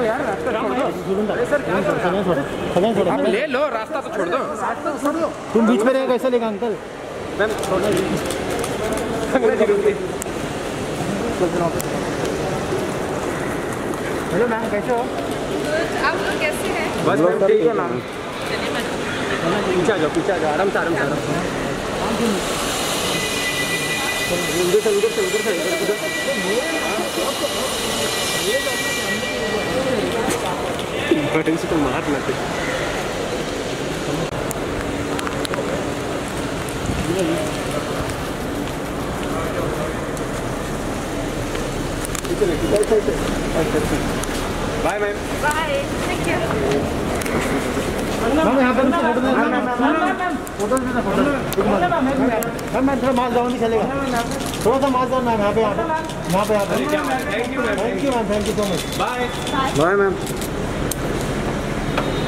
यार, रास्ता छोड़ दो। अरे सर क्या कर रहे हैं? ले लो, रास्ता तो छोड़ दो। तुम बीच में रहे कैसे लेगा अंकल? मैम छोड़ो जी। हेलो मैम, कैसे हो? आप लोग कैसे हैं? बस मैम ठीक है मैम। पीछे आ जाओ, पीछे आ जाओ, आराम से आराम से। उधर से उधर से उधर से उधर से तो मार ना bye ma'am. Bye, thank you. Ma'am यहाँ पर फोटो मैम थोड़ा मास्क डाउन भी चलेगा, थोड़ा सा मास्क डाउन मैम। यहाँ पे यहाँ पे thank you ma'am, thank you ma'am, thank you so much. Bye bye ma'am.